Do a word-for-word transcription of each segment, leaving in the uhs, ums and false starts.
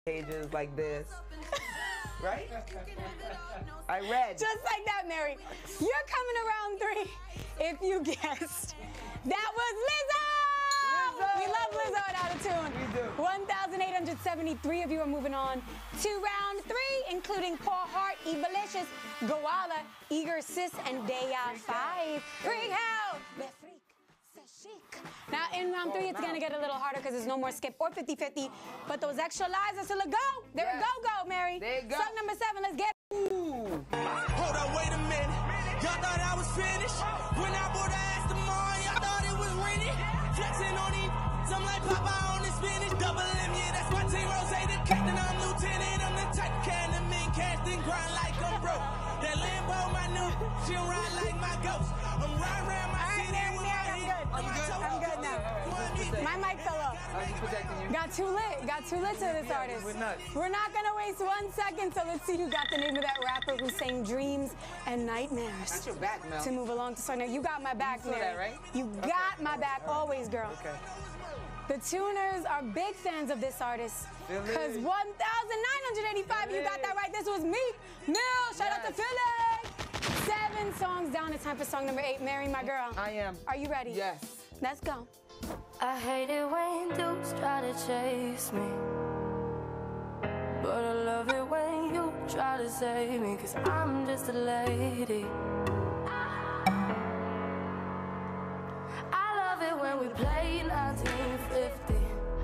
pages like this. Right? I read. Just like that, Mary. You're coming around three if you guessed. That was Lizzo! Lizzo! We love Lizzo at Out of Tune. We do. one thousand eight hundred seventy-three of you are moving on to round three, including Paul Hart, Evilicious, Goala, Eager Sis, and Daya five. Freak out! Le freak, c'est chic. Now, in round three, it's going to get a little harder because there's no more skip or fifty fifty. But those extra lives are still a go. They're Yes. a go-go, Mary. There you go. Song number seven, let's get it. Ooh. Hold up, wait a minute. Y'all thought I was finished. When I bought the Aston Martin, y'all thought it was rented. Flexing on these, I'm like Popeye on the spinach. Double M, yeah, that's my team. Rose, the captain, I'm lieutenant. I'm the type of kind of mean, cast and grind like I'm broke. That Lambo, my new, she'll ride like my ghost. I'm riding around my city with my head. I'm good. I'm good now. My mic fell off. I was protecting you. Got too lit. Got too lit to this Yeah, artist. we're nuts. We're not gonna waste one second, so let's see who got the name of that rapper who sang Dreams and Nightmares. Got your back, Mel. To move along to song. Now you got my back, You saw Mary. that, right? You got my back always, girl. Okay. The tuners are big fans of this artist. Philly. Because one thousand nine hundred eighty-five, you got that right. This was me, Mill. Shout out to Yes. Philly. Seven songs down. It's time for song number eight. Mary, my girl. I am. Are you ready? Yes. Let's go. I hate it when dudes try to chase me, but I love it when you try to save me, cause I'm just a lady. I love it when we play nineteen fifty.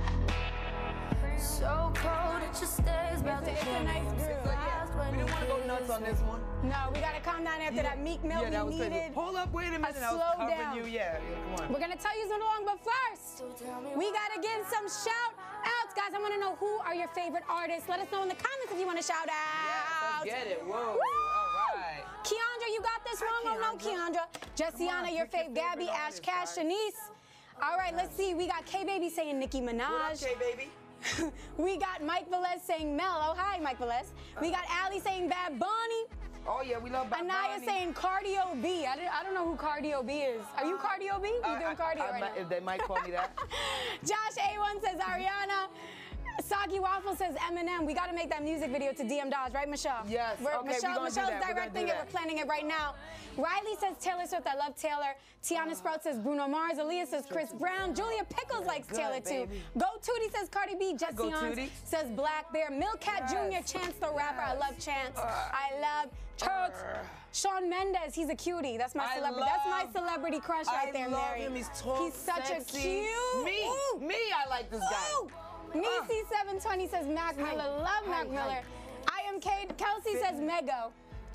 So cold it just stays about the It's a nice groove. So, yeah, we didn't want to go nuts on this one. No, we gotta calm down after that Meek Mill. Yeah, that was we crazy. needed. Hold up, wait a minute. I was slow covering down. you. Yeah, yeah, come on. We're gonna tell you something along, but first, we gotta give some shout outs, guys. I wanna know who are your favorite artists. Let us know in the comments if you wanna shout out. Let's get it. Whoa. Woo! All right. Keandra, you got this wrong. Oh no, Keandra. Jessiana, your fave. Gabby, Ash Cash, Shanice. All right, let's see. We got K Baby saying Nicki What up, Minaj. K baby? We got Mike Velez saying Mel. Oh, hi, Mike Velez. We got Ali saying Bad Bunny. Oh yeah, we love Bad Anaya Bunny. saying Cardio B. I don't, I don't know who Cardio B is. Are you Cardio B? You Uh, doing I- cardio I right might- now? If they might call me that. Josh A one says Ariana. Saki Waffle says Eminem. We got to make that music video to D M Dawes, right, Michelle? Yes. We're, Okay, we Michelle, gonna do Michelle's that. We're gonna directing do it. that. We're planning it right now. Riley says Taylor Swift. I love Taylor. Tiana Sprout says Bruno Mars. Aaliyah says Chris Brown. Julia Pickles likes Good, Taylor too. baby. Go Tootie says Cardi B. Jesse Go Ons Tootie. says Black Bear. Milcat Yes. Junior Chance the rapper. I Yes. love Chance. I love Turks. Shawn Mendes. He's a cutie. That's my I celebrity. That's my love- celebrity crush right I there, love Mary. him. He's tall, He's such sexy. a cute. Me, Ooh. me, I like this guy. Ooh. Nisi seven twenty says Mac Miller. Love hi, Mac hi. Miller. I am Kate. Kelsey says Mego.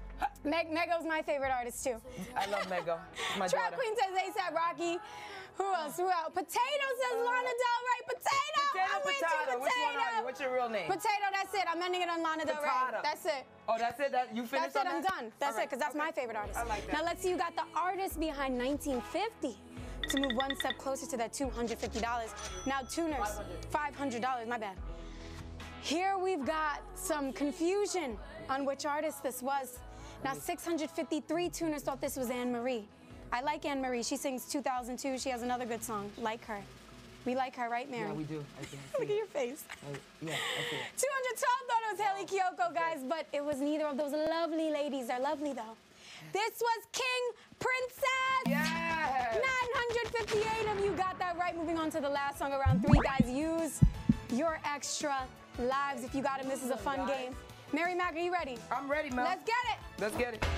Meg Mego's my favorite artist too. I love Mego. It's my Trap daughter. Queen says ASAP Rocky. Who else? Who else? Potato says Lana Del Rey. Potato. Potato, I'm with potato. you, Which one Potato. are you? What's your real name? Potato. That's it. I'm ending it on Lana Del Rey. Potato. That's it. Oh, that's it? That you finished That's it. on I'm that? done. That's All right. it. Because that's Okay. my favorite artist. I like that. Now let's see. You got the artist behind nineteen fifty. To move one step closer to that two hundred fifty dollars. Now tuners, five hundred dollars. My bad. Here we've got some confusion on which artist this was. Now six hundred fifty-three tuners thought this was Anne Marie. I like Anne Marie. She sings two thousand two. She has another good song. Like her. We like her, right, Mary? Yeah, we do. I see, I Look see at it. your face. I- Yeah, I see it. two hundred twelve thought it was Haley Kiyoko, guys, but it was neither of those lovely ladies. They're lovely, though. This was King Princess. Yes! nine hundred fifty-eight of you got that right. Moving on to the last song around three, guys. Use your extra lives if you got it. This is a fun game. Mary Mac, are you ready? I'm ready, Mel. Let's get it. Let's get it.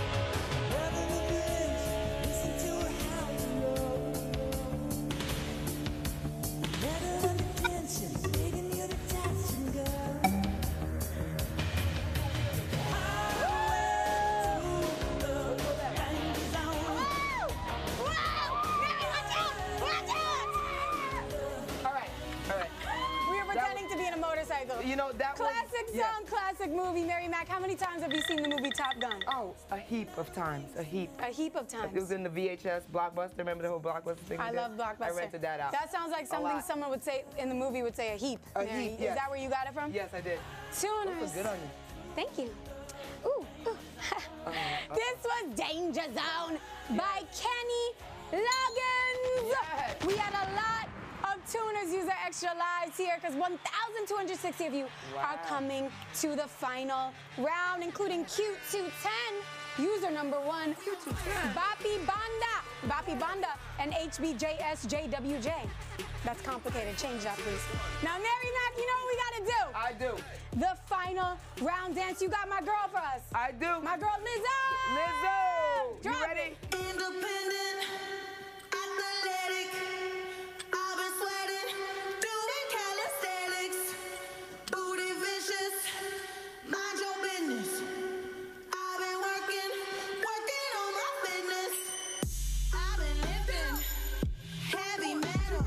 All right, all right. We are pretending to be in a motorcycle. You know, that was... Classic yeah. song, classic movie. Mary Mac, how many times have you seen the movie Top Gun? Oh, a heap of times, a heap. A heap of times. It was in the V H S Blockbuster. Remember the whole Blockbuster thing? I we love did? Blockbuster. I rented that out. That sounds like A something lot. someone would say in the movie would say a heap. A Mary. heap, Is yes. that where you got it from? Yes, I did. Tuners. Looks good on you. Thank you. Ooh. ooh. This was Danger Zone by Kenny Loggins. Yes. We had a lot of tuners use their extra lives here because one thousand two hundred sixty of you Wow. are coming to the final round, including Q two ten, user number one, Bapi Banda, Bapi Banda, and H B J S J W J. That's complicated. Change that, please. Now, Mary Mac, you know what we gotta do? I do. The final round dance. You got my girl for us. I do. My girl Lizzo. Lizzo. You Drop ready? it. Independent, athletic. I've been sweating, doing calisthenics. Booty vicious, mind your business. I've been working, working on my fitness. I've been lifting heavy metal.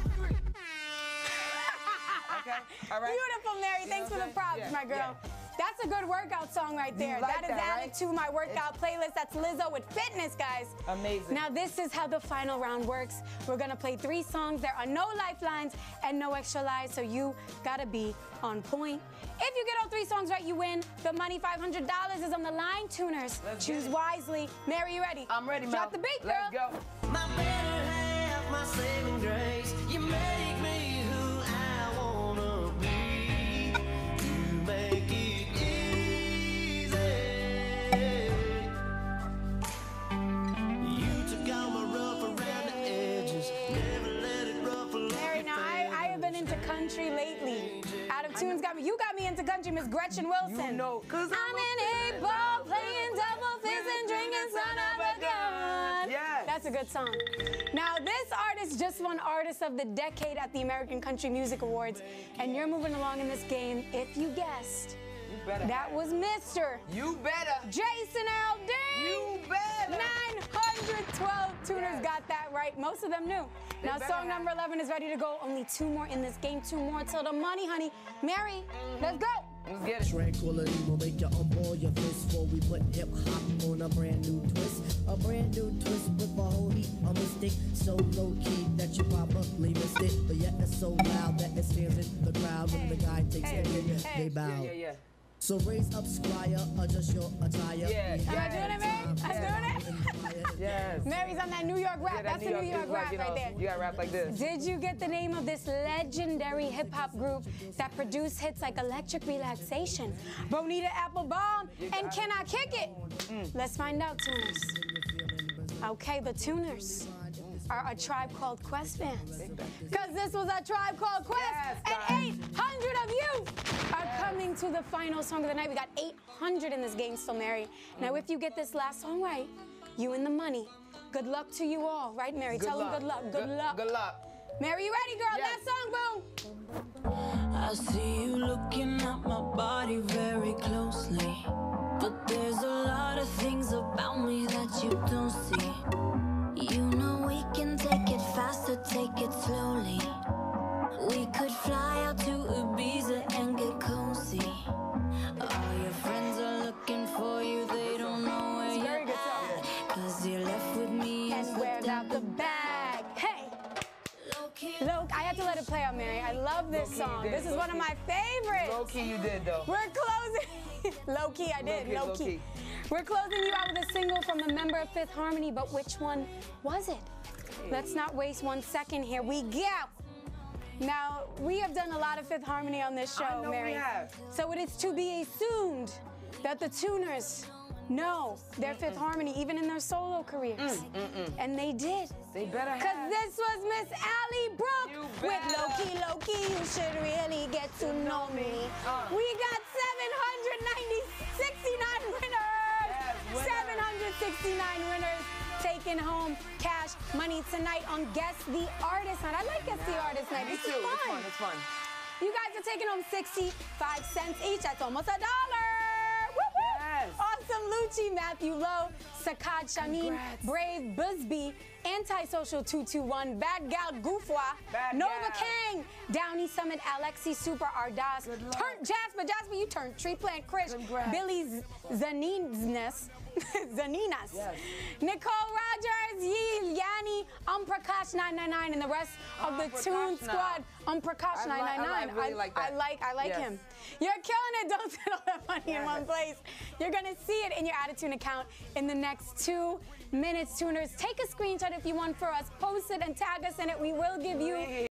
Okay. All right. Beautiful, Mary. Thanks for what the I'm props, saying? my Yeah, girl. That's a good workout song right there. like that is that, added right? to my workout playlist. That's Lizzo with fitness, guys. Amazing. Now, this is how the final round works. We're going to play three songs. There are no lifelines and no extra lives, so you got to be on point. If you get all three songs right, you win. The money, five hundred dollars, is on the line, tuners. Let's Choose get it. wisely. Mary, you ready? I'm ready, Drop Mel. the beat, girl. Let's go. My better half, my saving grace. You make me who I wanna be. You make it easy. You took out my rough around the edges. Never let it ruffle up Mary, your now I, I have been into country lately. Out of tunes got me. You got me into country, Miss Gretchen Wilson. You know, 'cause I'm I'm a in eight ball playing double fist and drinking son of a gun. Yes. That's a good song. Now, this artist just won Artist of the Decade at the American Country Music Awards, and you're moving along in this game. If you guessed, You better. that was Mister You better. Jason Aldean. You better. nine hundred twelve tuners Yes. got that right. Most of them knew. They Now, better song have. number eleven is ready to go. Only two more in this game. Two more till the money, honey. Mary, let's go. Let's get it. Tranquility will make you unball your fist before we put hip hop on a brand new twist. A brand new twist with a whole heap of mystic. So low key that you probably missed it. But yet it's so loud that it stands in the crowd when the guy takes Hey, the hit. hey. They bow. Yeah, yeah, yeah. So raise up, squire, adjust your attire. Yeah, We Am I have doing it, Mary? time I'm to doing it? inspire. Yes. Mary's on that New York rap. Yeah, that That's the New York it's rap like, you right know, there. You gotta rap like this. Did you get the name of this legendary hip-hop group that produced hits like Electric Relaxation, Bonita Applebaum, and Can I Kick It? Let's find out, tuners. Okay, the tuners are a Tribe Called Quest fans. Because this was a Tribe Called Quest, Yes, and guys. eight hundred of you are coming to the final song of the night. We got eight hundred in this game still, Mary. Now, if you get this last song right, you win the money. Good luck to you all, right, Mary? Good Tell luck. them good luck. Good, luck. Good luck. Mary, you ready, girl? Yes. Last song, boom. I see you looking at my body very closely. But there's a lot of things about me that you don't see. You know we can take it faster, take it slowly. We could fly out to Ibiza and get cozy. All your friends are looking for you, they don't know where It's a very you're good song. at. Cause you're left with me And where's out the bag? Hey, look, I had to let it play out, Mary. I love this Low-key you song. did, This is one of low-key. my favorites. Low key you did though. We're closing. Low key, I did. Low-key, Low key. low-key. We're closing you out with a single from a member of Fifth Harmony, but which one was it? Let's not waste one second here. We go. Now, we have done a lot of Fifth Harmony on this show, I know we Mary. have. So it is to be assumed that the tuners know their Fifth Harmony, even in their solo careers. And they did. They better Because have. this was Miss Allie Brooke You with better. Low-Key, Low-Key, you should really get to know me. Uh. We got seven hundred sixty-nine winners. Yes, winners. seven hundred sixty-nine winners taking home cash money tonight on Guess the Artist Night. I like Guess the Artist Night. Me This too. is It's fun. fun. It's fun. You guys are taking home sixty-five cents each. That's almost a dollar. Whoop, whoop. Yes. Awesome Lucci, Matthew Lowe, Sakad Shamin, Congrats. Brave Busby, Antisocial two two one, Bad Gal Gufwa, Bad Nova Gal. Kang, Downey Summit, Alexi Super Ardas, Good luck. Turn Jasper, Jasper, you turned Tree Plant Krish, Congrats. Billy Z- Zaninas, Zaninas, Yes. Nicole Rogers, Yee, Yanni, Um Prakash nine nine nine, and the rest of the Um Toon Prakash now. Squad. Um Prakash I nine like- nine I nine. like- I really like that. I like, I like Yes. him. You're killing it. Don't spend all that money in one place. You're going to see it in your Attitude account in the next two minutes, tuners. Take a screenshot if you want for us. Post it and tag us in it. We will give you